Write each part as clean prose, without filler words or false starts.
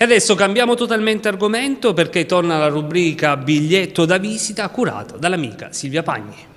adesso cambiamo totalmente argomento perché torna la rubrica Biglietto da visita curata dall'amica Silvia Pagni.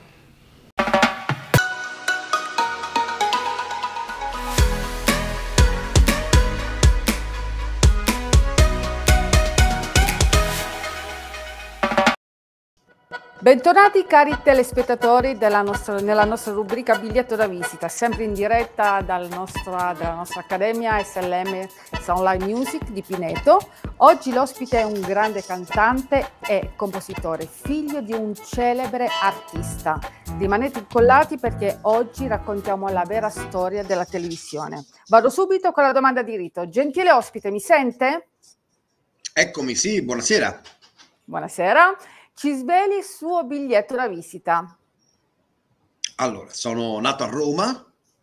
Bentornati cari telespettatori nella nostra rubrica Biglietto da visita, sempre in diretta dalla nostra Accademia SLM Soundline Music di Pineto. Oggi l'ospite è un grande cantante e compositore, figlio di un celebre artista. Rimanete incollati perché oggi raccontiamo la vera storia della televisione. Vado subito con la domanda di rito. Gentile ospite, mi sente? Eccomi, sì, buonasera. Buonasera. Ci sveli il suo biglietto da visita. Allora, sono nato a Roma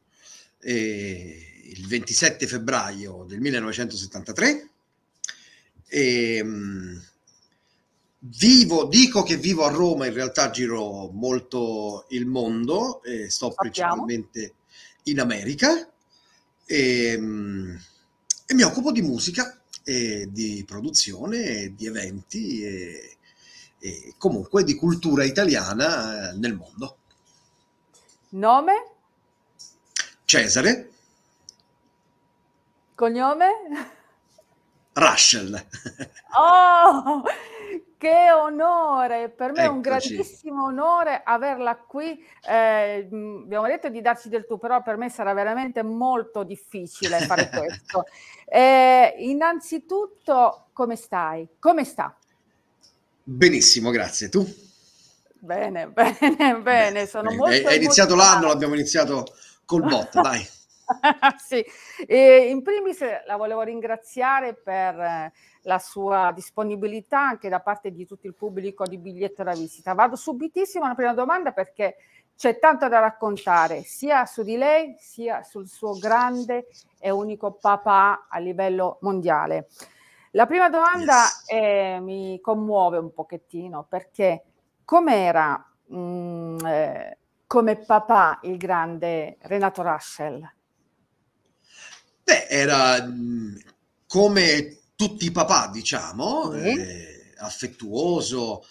il 27 febbraio del 1973 e dico che vivo a Roma, in realtà giro molto il mondo e sto principalmente in America e mi occupo di musica e di produzione, di eventi e comunque di cultura italiana nel mondo. Nome? Cesare. Cognome? Russell. Oh, che onore! Per me è un Eccoci. grandissimo onore averla qui. Abbiamo detto di darci del tu, però per me sarà veramente molto difficile fare questo. Innanzitutto, come stai? Come sta? Benissimo, grazie. Tu? Bene, bene, bene. Sono molto È iniziato emozionata. l'anno, l'abbiamo iniziato col botto, dai. Sì, in primis la volevo ringraziare per la sua disponibilità anche da parte di tutto il pubblico di Biglietto da visita. Vado subitissimo alla prima domanda perché c'è tanto da raccontare sia su di lei sia sul suo grande e unico papà a livello mondiale. La prima domanda mi commuove un pochettino perché com'era come papà il grande Renato Russell? Beh, era come tutti i papà, diciamo, affettuoso,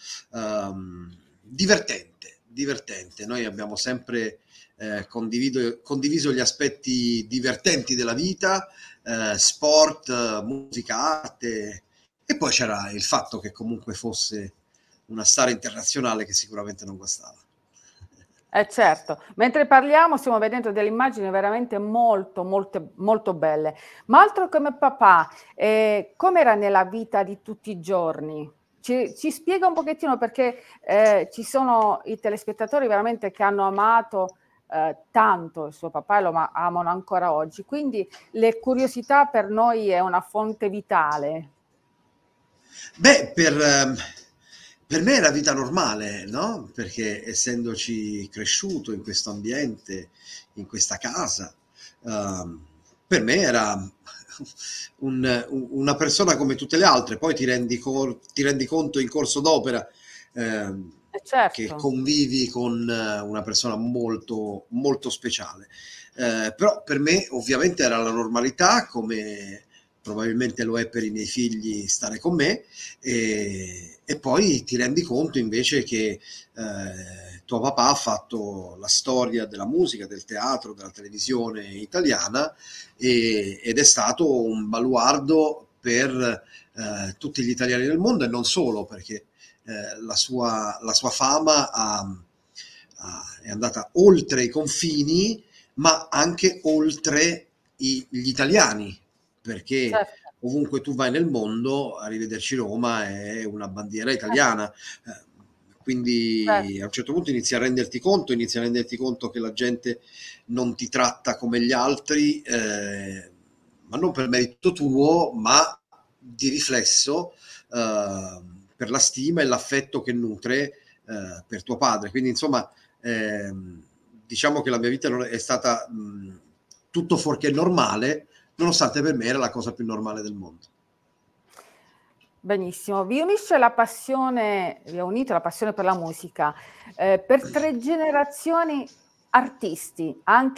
divertente. Noi abbiamo sempre condiviso gli aspetti divertenti della vita, sport, musica, arte, e poi c'era il fatto che comunque fosse una star internazionale che sicuramente non guastava. Certo, mentre parliamo stiamo vedendo delle immagini veramente molto belle. Ma altro come papà, com'era nella vita di tutti i giorni? Ci spiega un pochettino perché ci sono i telespettatori veramente che hanno amato tanto il suo papà e lo amano ancora oggi, quindi le curiosità per noi è una fonte vitale. Beh, per me era vita normale, no? Perché essendoci cresciuto in questo ambiente, in questa casa, per me era una persona come tutte le altre. Poi ti rendi conto in corso d'opera Certo. che convivi con una persona molto, molto speciale. Però per me ovviamente era la normalità, come probabilmente lo è per i miei figli stare con me, e poi ti rendi conto invece che tuo papà ha fatto la storia della musica, del teatro, della televisione italiana ed è stato un baluardo per tutti gli italiani del mondo e non solo, perché la sua fama è andata oltre i confini, ma anche oltre gli italiani, perché Certo. ovunque tu vai nel mondo, arrivederci Roma è una bandiera italiana. Quindi a un certo punto inizi a renderti conto che la gente non ti tratta come gli altri, ma non per merito tuo, ma di riflesso per la stima e l'affetto che nutre per tuo padre. Quindi insomma diciamo che la mia vita è stata tutto fuorché normale, nonostante per me era la cosa più normale del mondo. Benissimo, vi ha unito la passione per la musica, per 3 generazioni artisti, anche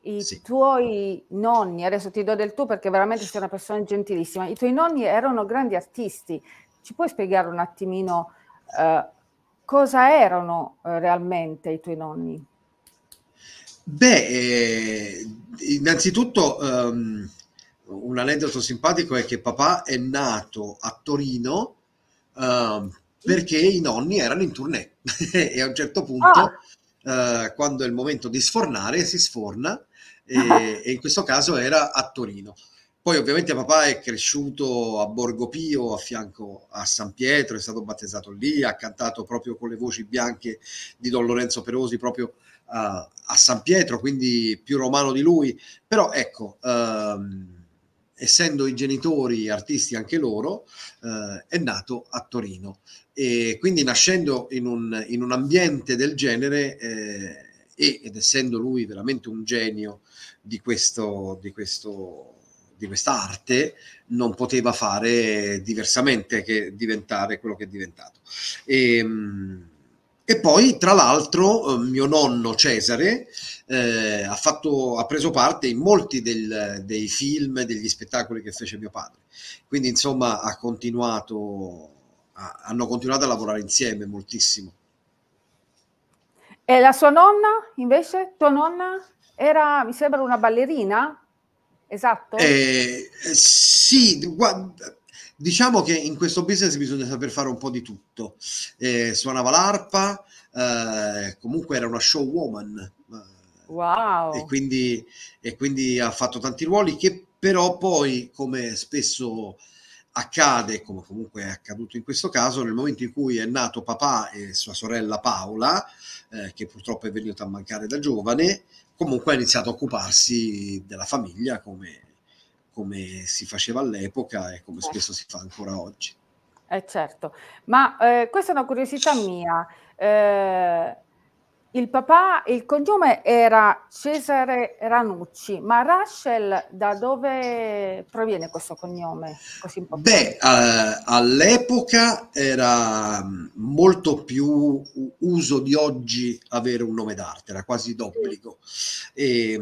I Sì. tuoi nonni, adesso ti do del tu perché veramente sei una persona gentilissima, i tuoi nonni erano grandi artisti. Ci puoi spiegare un attimino cosa erano realmente i tuoi nonni? Beh, innanzitutto un aneddoto simpatico è che papà è nato a Torino perché i nonni erano in tournée e a un certo punto, Ah! quando è il momento di sfornare, si sforna e in questo caso era a Torino. Poi ovviamente papà è cresciuto a Borgo Pio, a fianco a San Pietro, è stato battezzato lì, ha cantato proprio con le voci bianche di Don Lorenzo Perosi proprio a San Pietro, quindi più romano di lui, però ecco, essendo i genitori artisti anche loro, è nato a Torino e quindi nascendo in un ambiente del genere ed essendo lui veramente un genio di quest'arte, non poteva fare diversamente che diventare quello che è diventato. E, e poi, tra l'altro, mio nonno Cesare ha preso parte in molti dei film, degli spettacoli che fece mio padre. Quindi, insomma, hanno continuato a lavorare insieme moltissimo. E la sua nonna, invece? Tua nonna era, mi sembra, una ballerina? Esatto? Sì, diciamo che in questo business bisogna saper fare un po' di tutto. Suonava l'arpa, comunque era una showwoman. E Wow! quindi, e quindi ha fatto tanti ruoli che però poi, come spesso accade, come comunque è accaduto in questo caso, nel momento in cui è nato papà e sua sorella Paola, che purtroppo è venuta a mancare da giovane, comunque ha iniziato a occuparsi della famiglia come si faceva all'epoca e come spesso si fa ancora oggi. Certo, ma questa è una curiosità mia. Il papà, il cognome era Cesare Ranucci, ma Rachel da dove proviene questo cognome così Beh, importante? all'epoca era molto più uso di oggi avere un nome d'arte, era quasi Sì. d'obbligo. E,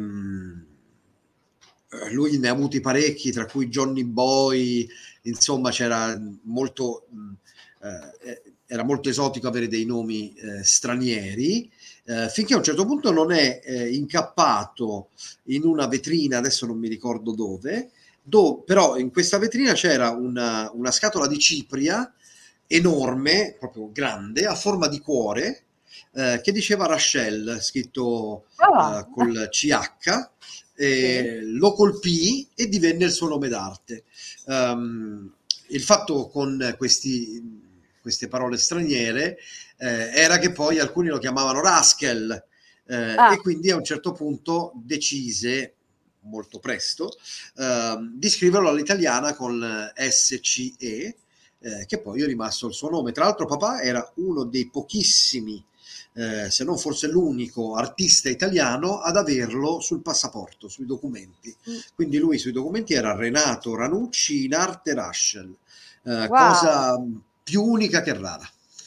lui ne ha avuti parecchi, tra cui Johnny Boy, insomma c'era molto, era molto esotico avere dei nomi stranieri, finché a un certo punto non è incappato in una vetrina, adesso non mi ricordo dove, però in questa vetrina c'era una scatola di cipria enorme, proprio grande, a forma di cuore, che diceva Rachel, scritto Ah, col CH, sì. lo colpì e divenne il suo nome d'arte. Il fatto con queste parole straniere era che poi alcuni lo chiamavano Rascal Ah, e quindi a un certo punto decise molto presto di scriverlo all'italiana con SCE, che poi è rimasto il suo nome. Tra l'altro papà era uno dei pochissimi, se non forse l'unico artista italiano ad averlo sul passaporto, sui documenti. Quindi lui sui documenti era Renato Ranucci in arte Raschel, wow. cosa più unica che rara.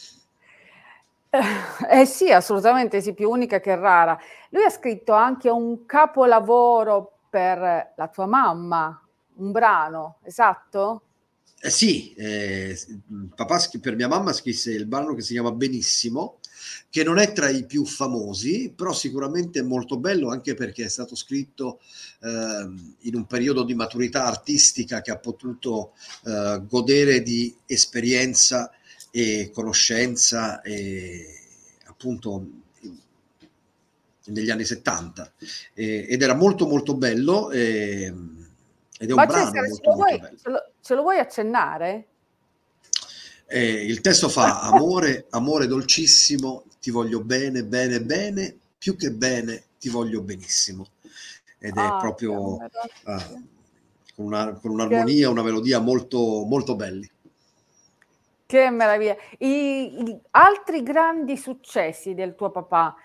Sì, assolutamente sì, più unica che rara. Lui ha scritto anche un capolavoro per la tua mamma, un brano, esatto? Sì, papà per mia mamma scrisse il brano che si chiama Benissimo, che non è tra i più famosi, però sicuramente è molto bello anche perché è stato scritto in un periodo di maturità artistica che ha potuto godere di esperienza e conoscenza e appunto negli anni 70 ed era molto molto bello ed è un Ma brano Cesare, molto molto bello. ce lo vuoi accennare? Il testo fa amore, amore dolcissimo, ti voglio bene, bene, bene, più che bene, ti voglio benissimo. Ed è Ah, che proprio meraviglia. con Che un'armonia, una melodia molto, molto belli. Che meraviglia. Altri grandi successi del tuo papà,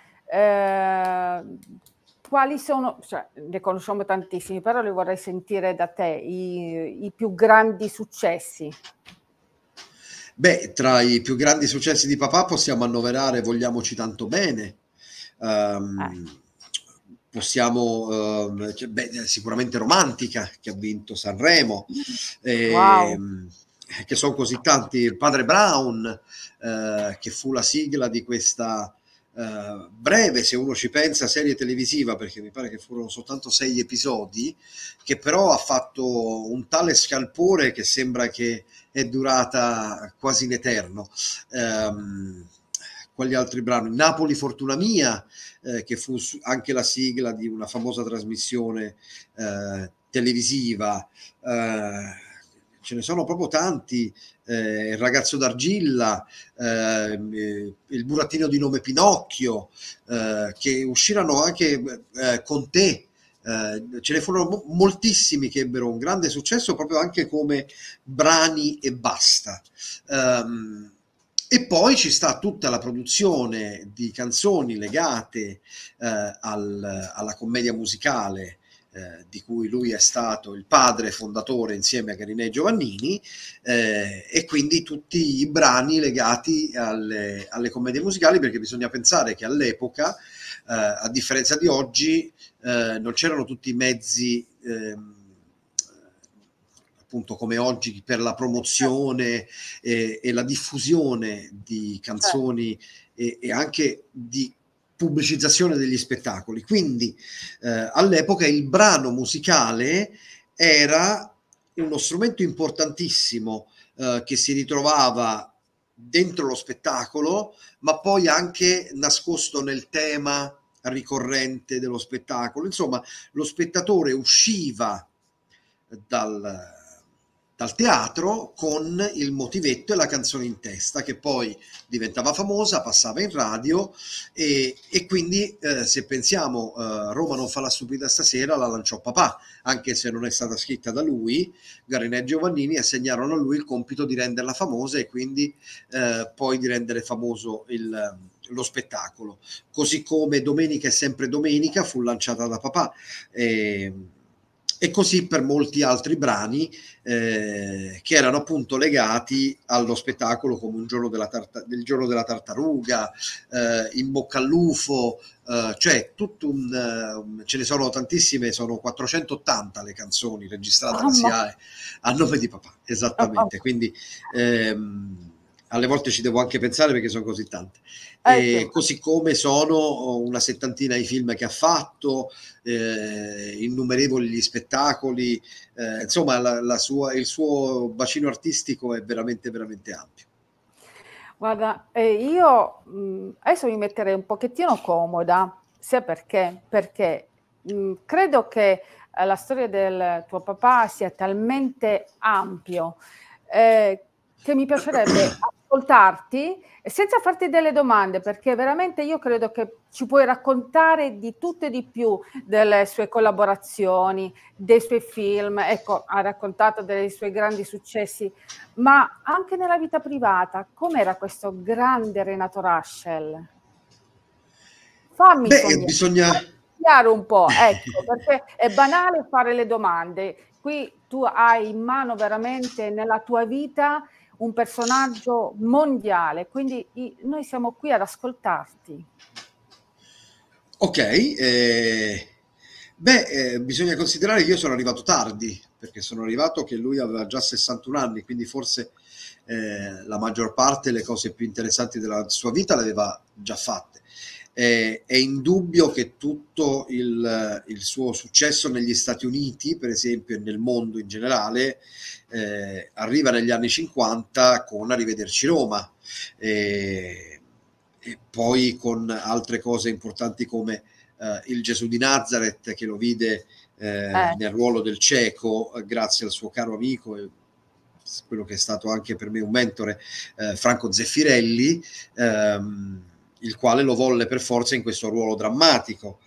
quali sono? Cioè, ne conosciamo tantissimi, però li vorrei sentire da te, i più grandi successi. Beh, tra i più grandi successi di papà possiamo annoverare Vogliamoci tanto bene, Eh, ehm, possiamo, sicuramente Romantica, che ha vinto Sanremo, che sono così tanti, il Padre Brown, che fu la sigla di questa breve, se uno ci pensa, serie televisiva, perché mi pare che furono soltanto 6 episodi, che però ha fatto un tale scalpore che sembra che è durata quasi in eterno. Quali altri brani? Napoli Fortuna Mia, che fu anche la sigla di una famosa trasmissione televisiva. Ce ne sono proprio tanti. Il ragazzo d'argilla, il burattino di nome Pinocchio, che uscirono anche con te. Ce ne furono moltissimi che ebbero un grande successo proprio anche come brani e basta. E poi ci sta tutta la produzione di canzoni legate alla commedia musicale, di cui lui è stato il padre fondatore insieme a Garinè Giovannini, e quindi tutti i brani legati alle commedie musicali, perché bisogna pensare che all'epoca, a differenza di oggi, non c'erano tutti i mezzi appunto come oggi per la promozione e la diffusione di canzoni e anche di pubblicizzazione degli spettacoli. Quindi all'epoca il brano musicale era uno strumento importantissimo che si ritrovava dentro lo spettacolo, ma poi anche nascosto nel tema ricorrente dello spettacolo. Insomma, lo spettatore usciva dal teatro con il motivetto e la canzone in testa, che poi diventava famosa, passava in radio e quindi se pensiamo Roma non fa la stupida stasera, la lanciò papà, anche se non è stata scritta da lui. Garinè e Giovannini assegnarono a lui il compito di renderla famosa e quindi poi di rendere famoso lo spettacolo. Così come Domenica è sempre domenica fu lanciata da papà, e così per molti altri brani che erano appunto legati allo spettacolo, come del giorno della tartaruga, In bocca al lupo, cioè tutto ce ne sono tantissime, sono 480 le canzoni registrate alla SIAE a nome di papà, esattamente, quindi alle volte ci devo anche pensare perché sono così tante. Così come sono una settantina i film che ha fatto, innumerevoli gli spettacoli, insomma il suo bacino artistico è veramente veramente ampio. Guarda, io adesso mi metterei un pochettino comoda, sai perché credo che la storia del tuo papà sia talmente ampio che mi piacerebbe ascoltarti senza farti delle domande, perché veramente io credo che ci puoi raccontare di tutto e di più, delle sue collaborazioni, dei suoi film. Ecco, ha raccontato dei suoi grandi successi, ma anche nella vita privata, com'era questo grande Renato Rascel? Fammi bisogna spiegare un po', ecco, perché è banale fare le domande. Qui tu hai in mano veramente nella tua vita un personaggio mondiale, quindi noi siamo qui ad ascoltarti. Ok, bisogna considerare che io sono arrivato tardi, perché sono arrivato che lui aveva già 61 anni, quindi forse la maggior parte delle cose più interessanti della sua vita le aveva già fatte. È indubbio che tutto il suo successo negli Stati Uniti, per esempio, e nel mondo in generale, arriva negli anni 50 con Arrivederci Roma, e poi con altre cose importanti come il Gesù di Nazareth, che lo vide nel ruolo del cieco, grazie al suo caro amico e quello che è stato anche per me un mentore, Franco Zeffirelli, il quale lo volle per forza in questo ruolo drammatico.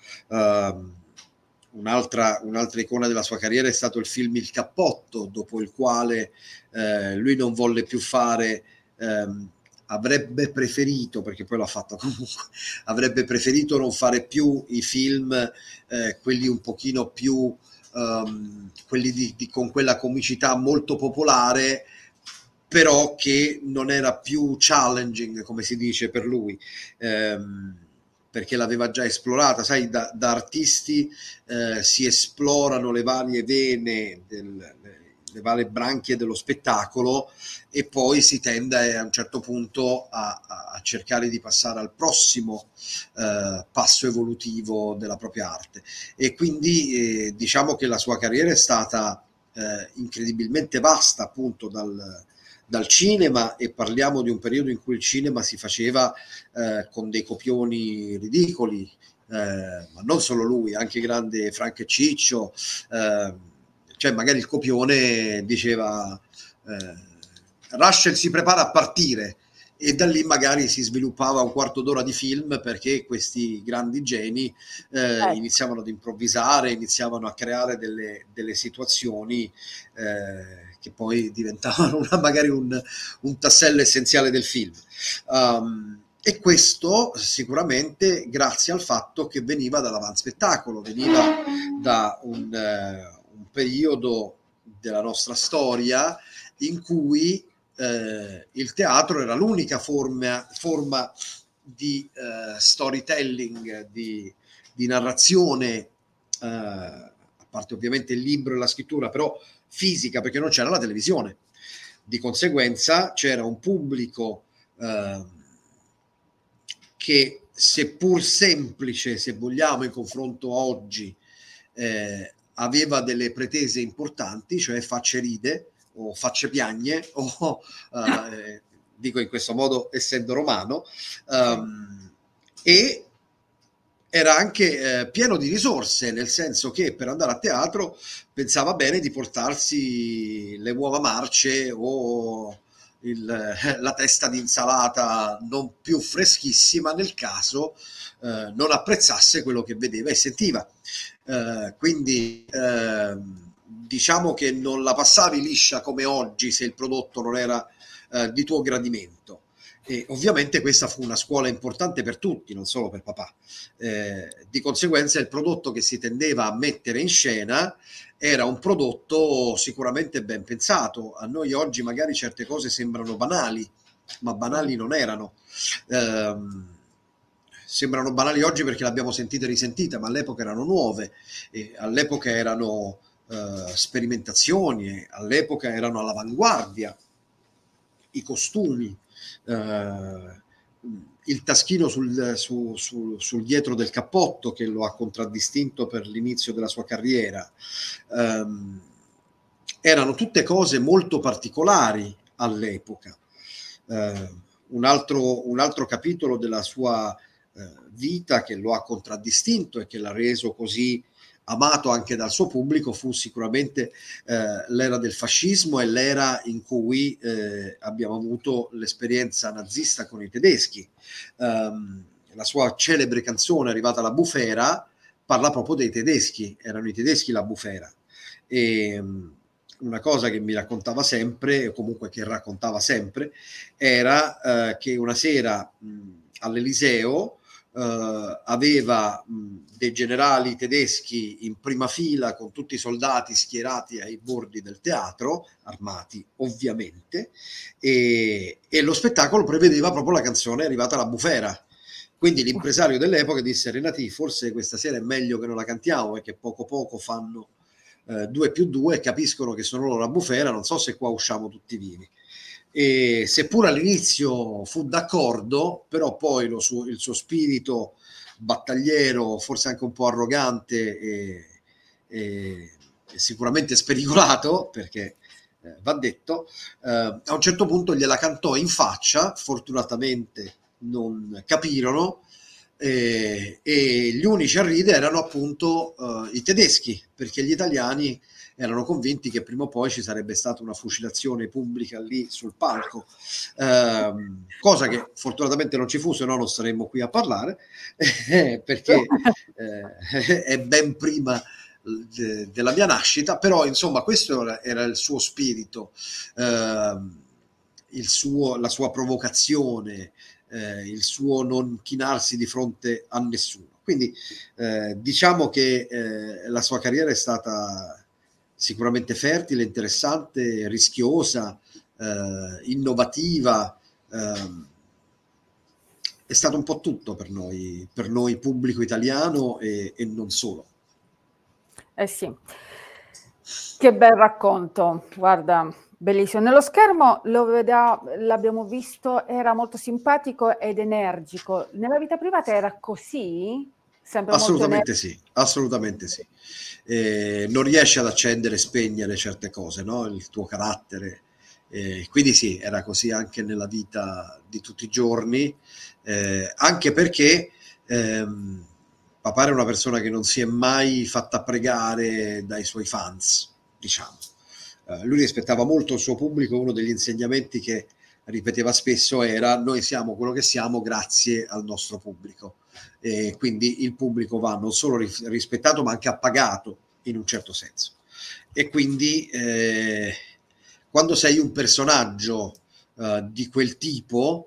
Un'altra icona della sua carriera è stato il film Il Cappotto, dopo il quale lui non volle più fare, avrebbe preferito, perché poi l'ha fatto comunque, avrebbe preferito non fare più i film, quelli un pochino più, quelli con quella comicità molto popolare, però che non era più challenging, come si dice per lui. perché l'aveva già esplorata, sai, da artisti si esplorano le varie vene, le varie branchie dello spettacolo, e poi si tende a un certo punto a cercare di passare al prossimo passo evolutivo della propria arte. E quindi diciamo che la sua carriera è stata incredibilmente vasta, appunto dal cinema, e parliamo di un periodo in cui il cinema si faceva con dei copioni ridicoli, ma non solo lui, anche grande Frank e Ciccio, cioè magari il copione diceva Russell si prepara a partire, e da lì magari si sviluppava un quarto d'ora di film, perché questi grandi geni iniziavano ad improvvisare, iniziavano a creare delle situazioni che poi diventavano magari un tassello essenziale del film. E questo sicuramente grazie al fatto che veniva dall'avanspettacolo, veniva da un periodo della nostra storia in cui il teatro era l'unica forma di storytelling, di narrazione, a parte ovviamente il libro e la scrittura, però fisica, perché non c'era la televisione. Di conseguenza c'era un pubblico che, seppur semplice, se vogliamo, in confronto a oggi, aveva delle pretese importanti, cioè facce ride o facce piagne, o dico in questo modo essendo romano, e era anche pieno di risorse, nel senso che per andare a teatro pensava bene di portarsi le uova marce o la testa di insalata non più freschissima, nel caso non apprezzasse quello che vedeva e sentiva. Quindi diciamo che non la passavi liscia come oggi se il prodotto non era di tuo gradimento. E ovviamente questa fu una scuola importante per tutti, non solo per papà. Di conseguenza il prodotto che si tendeva a mettere in scena era un prodotto sicuramente ben pensato. A noi oggi magari certe cose sembrano banali, ma banali non erano. Sembrano banali oggi perché le abbiamo sentite e risentite, ma all'epoca erano nuove, e all'epoca erano sperimentazioni, all'epoca erano all'avanguardia. I costumi, il taschino sul dietro del cappotto che lo ha contraddistinto per l'inizio della sua carriera, erano tutte cose molto particolari all'epoca. Un altro capitolo della sua vita che lo ha contraddistinto e che l'ha reso così amato anche dal suo pubblico fu sicuramente l'era del fascismo e l'era in cui abbiamo avuto l'esperienza nazista con i tedeschi. La sua celebre canzone Arrivata la bufera parla proprio dei tedeschi, erano i tedeschi la bufera. E una cosa che mi raccontava sempre, o comunque che raccontava sempre, era che una sera all'Eliseo aveva dei generali tedeschi in prima fila con tutti i soldati schierati ai bordi del teatro, armati ovviamente, e lo spettacolo prevedeva proprio la canzone Arrivata la bufera. Quindi l'impresario dell'epoca disse: Renati, forse questa sera è meglio che non la cantiamo, perché poco poco fanno 2 più 2 e capiscono che sono loro la bufera, non so se qua usciamo tutti vivi. E seppur all'inizio fu d'accordo, però poi il suo spirito battagliero, forse anche un po' arrogante e sicuramente spericolato, perché va detto, a un certo punto gliela cantò in faccia, fortunatamente non capirono, e gli unici a ridere erano appunto i tedeschi, perché gli italiani erano convinti che prima o poi ci sarebbe stata una fucilazione pubblica lì sul palco, cosa che fortunatamente non ci fu, se no non saremmo qui a parlare, perché è ben prima della mia nascita, però insomma questo era il suo spirito, la sua provocazione, il suo non chinarsi di fronte a nessuno. Quindi diciamo che la sua carriera è stata sicuramente fertile, interessante, rischiosa, innovativa, è stato un po' tutto per noi pubblico italiano e non solo. Eh sì, che bel racconto, guarda, bellissimo. Nello schermo l'abbiamo visto, era molto simpatico ed energico. Nella vita privata era così? Sempre molto Assolutamente energico? sì, assolutamente sì. Non riesci ad accendere e spegnere certe cose, no? Il tuo carattere. Quindi sì, era così anche nella vita di tutti i giorni, anche perché papà era una persona che non si è mai fatta pregare dai suoi fans, diciamo. Lui rispettava molto il suo pubblico, uno degli insegnamenti che ripeteva spesso era: noi siamo quello che siamo grazie al nostro pubblico. E quindi il pubblico va non solo rispettato ma anche appagato in un certo senso. E quindi quando sei un personaggio di quel tipo,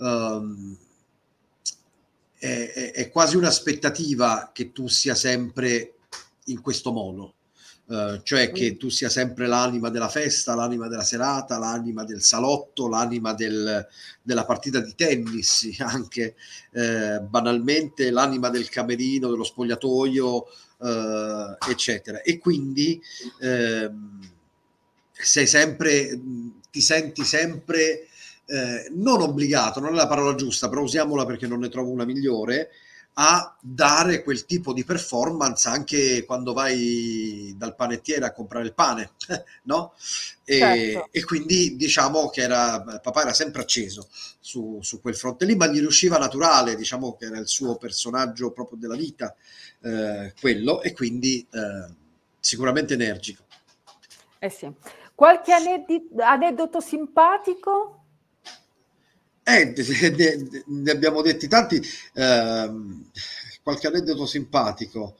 è quasi un'aspettativa che tu sia sempre in questo modo. Cioè che tu sia sempre l'anima della festa, l'anima della serata, l'anima del salotto, l'anima della partita di tennis, anche banalmente l'anima del camerino, dello spogliatoio, eccetera. E quindi sei sempre, ti senti sempre non obbligato, non è la parola giusta, però usiamola perché non ne trovo una migliore, a dare quel tipo di performance anche quando vai dal panettiere a comprare il pane, no? Certo. E quindi diciamo che papà era sempre acceso su quel fronte lì, ma gli riusciva naturale, diciamo che era il suo personaggio proprio della vita, quello, e quindi sicuramente energico. Eh sì. Qualche aneddoto simpatico? Ne abbiamo detti tanti, qualche aneddoto simpatico.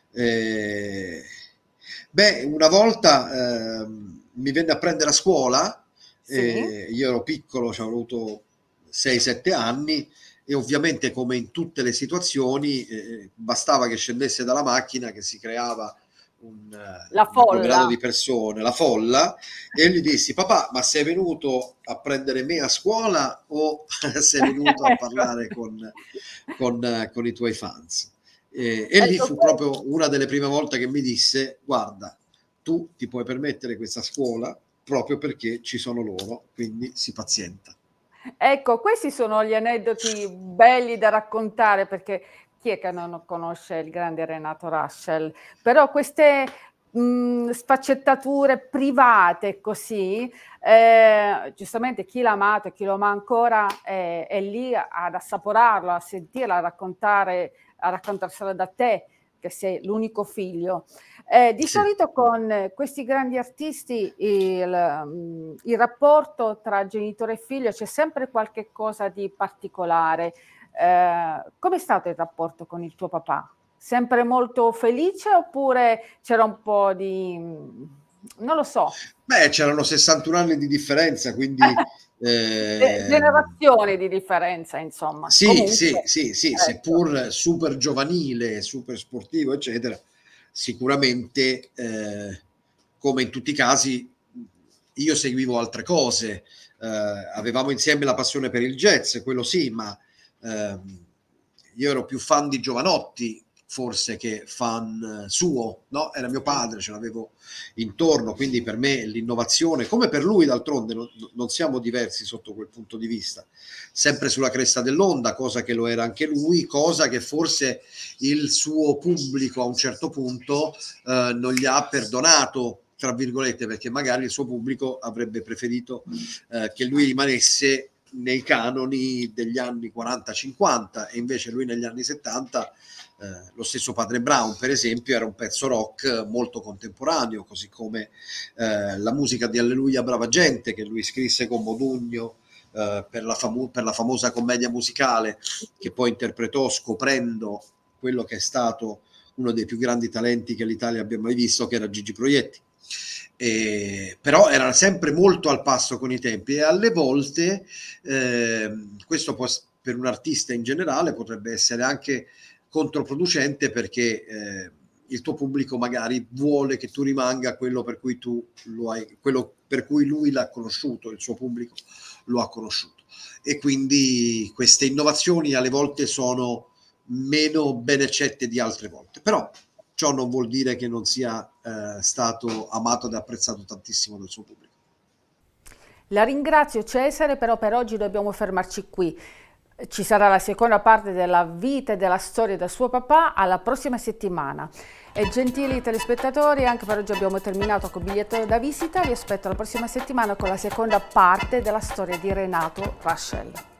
Eh, una volta mi venne a prendere a scuola, Sì. io ero piccolo, cioè, avevo avuto 6-7 anni, e ovviamente come in tutte le situazioni bastava che scendesse dalla macchina che si creava un La agglomerato folla. di persone, la folla, e gli dissi: papà, ma sei venuto a prendere me a scuola o sei venuto a parlare con i tuoi fans? E lì Ecco, fu proprio una delle prime volte che mi disse: guarda, tu ti puoi permettere questa scuola proprio perché ci sono loro, quindi si pazienta. ecco, questi sono gli aneddoti belli da raccontare, perché chi è che non conosce il grande Renato Rascel? Però queste sfaccettature private così, giustamente chi l'ha amato e chi lo ama ancora è lì ad assaporarlo, a sentirla, a raccontarsela da te, che sei l'unico figlio. Di Sì. solito con questi grandi artisti il rapporto tra genitore e figlio c'è sempre qualche cosa di particolare. Com'è stato il rapporto con il tuo papà? Sempre molto felice oppure c'era un po' di non lo so. Beh, c'erano 61 anni di differenza, quindi Generazioni di differenza, insomma. sì, sì, Comunque, sì, sì, ecco. seppur super giovanile, super sportivo, eccetera, sicuramente, come in tutti i casi, io seguivo altre cose. Avevamo insieme la passione per il jazz, quello sì, ma io ero più fan di Jovanotti, forse, che fan suo, no? Era mio padre, ce l'avevo intorno, quindi per me l'innovazione, come per lui d'altronde, non siamo diversi sotto quel punto di vista, sempre sulla cresta dell'onda, cosa che lo era anche lui, cosa che forse il suo pubblico a un certo punto non gli ha perdonato, tra virgolette, perché magari il suo pubblico avrebbe preferito che lui rimanesse nei canoni degli anni 40-50, e invece lui negli anni 70, lo stesso Padre Brown per esempio, era un pezzo rock molto contemporaneo, così come la musica di Alleluia Brava Gente che lui scrisse con Modugno per la famosa commedia musicale che poi interpretò scoprendo quello che è stato uno dei più grandi talenti che l'Italia abbia mai visto, che era Gigi Proietti. Però era sempre molto al passo con i tempi, e alle volte questo per un artista in generale potrebbe essere anche controproducente, perché il tuo pubblico magari vuole che tu rimanga quello per cui tu lo hai, quello per cui lui l'ha conosciuto, il suo pubblico lo ha conosciuto. E quindi queste innovazioni alle volte sono meno ben accette di altre volte, però ciò non vuol dire che non sia stato amato ed apprezzato tantissimo dal suo pubblico. La ringrazio Cesare, però per oggi dobbiamo fermarci qui. Ci sarà la seconda parte della vita e della storia del suo papà alla prossima settimana. E gentili telespettatori, anche per oggi abbiamo terminato con Biglietto da visita. Vi aspetto la prossima settimana con la seconda parte della storia di Renato Rascel.